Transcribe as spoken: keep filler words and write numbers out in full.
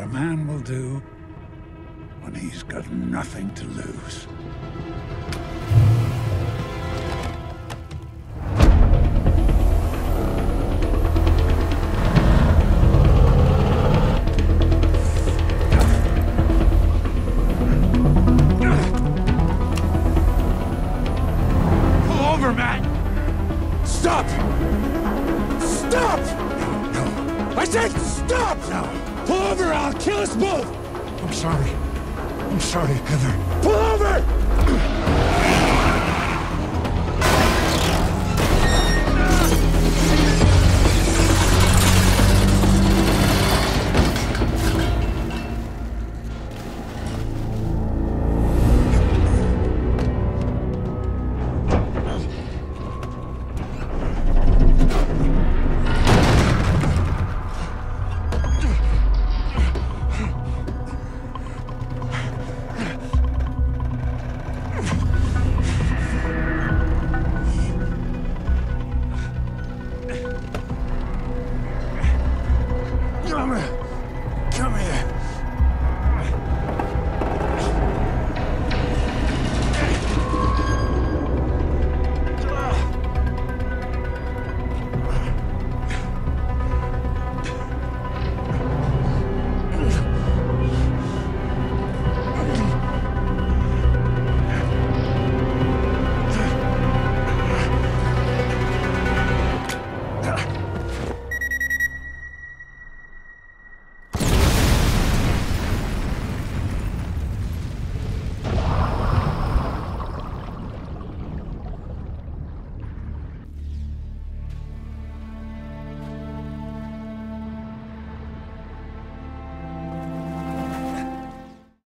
a man will do when he's got nothing to lose. Pull over, Matt! Stop! Stop! No, no, I said stop! no. Pull over, I'll kill us both! I'm sorry. I'm sorry, Heather. Pull over!